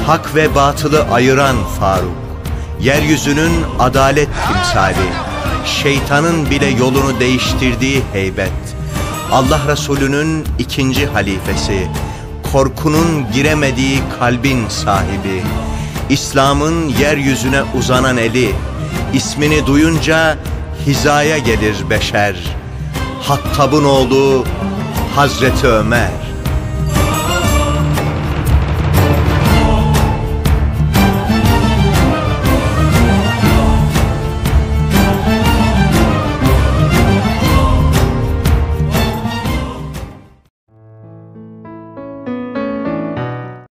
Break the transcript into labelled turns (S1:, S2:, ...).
S1: Hak ve batılı ayıran Faruk, yeryüzünün adalet timsali, şeytanın bile yolunu değiştirdiği heybet, Allah Resulü'nün ikinci halifesi, korkunun giremediği kalbin sahibi, İslam'ın yeryüzüne uzanan eli, ismini duyunca hizaya gelir beşer, Hattab'ın oğlu Hazreti Ömer.